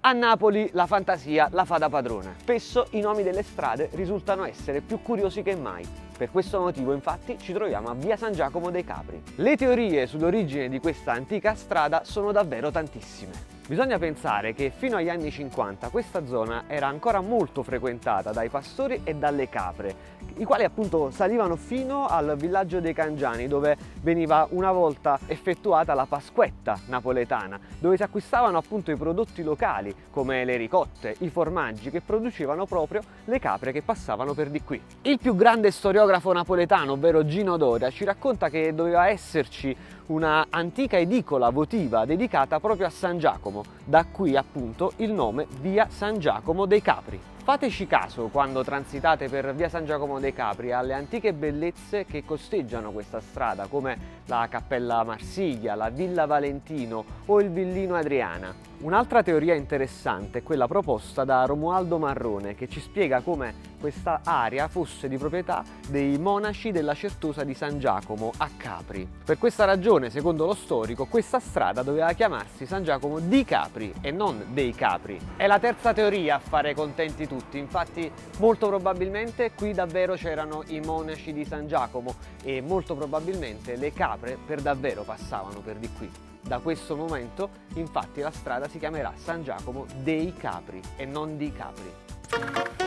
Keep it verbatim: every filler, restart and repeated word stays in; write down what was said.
A Napoli la fantasia la fa da padrona. Spesso i nomi delle strade risultano essere più curiosi che mai. Per questo motivo, infatti, ci troviamo a via San Giacomo dei Capri. Le teorie sull'origine di questa antica strada sono davvero tantissime. Bisogna pensare che fino agli anni cinquanta questa zona era ancora molto frequentata dai pastori e dalle capre, i quali appunto salivano fino al villaggio dei Cangiani, dove veniva una volta effettuata la Pasquetta napoletana, dove si acquistavano appunto i prodotti locali come le ricotte, i formaggi che producevano proprio le capre che passavano per di qui. Il più grande storiografo napoletano, ovvero Gino Doria, ci racconta che doveva esserci una antica edicola votiva dedicata proprio a San Giacomo, da qui appunto il nome via San Giacomo dei Capri. Fateci caso quando transitate per via San Giacomo dei Capri alle antiche bellezze che costeggiano questa strada, come la Cappella Marsiglia, la Villa Valentino o il Villino Adriana. Un'altra teoria interessante è quella proposta da Romualdo Marrone, che ci spiega come questa area fosse di proprietà dei monaci della Certosa di San Giacomo a Capri. Per questa ragione, secondo lo storico, questa strada doveva chiamarsi San Giacomo di Capri e non dei Capri. È la terza teoria a fare contenti tutti, infatti molto probabilmente qui davvero c'erano i monaci di San Giacomo e molto probabilmente le capre per davvero passavano per di qui. Da questo momento, infatti, la strada si chiamerà San Giacomo dei Capri e non di Capri.